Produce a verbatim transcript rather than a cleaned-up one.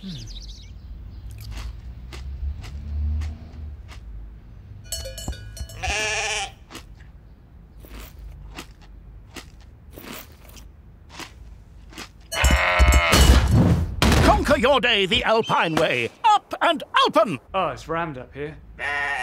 Conquer your day the Alpine way. Up and Alpen! Oh, it's rammed up here.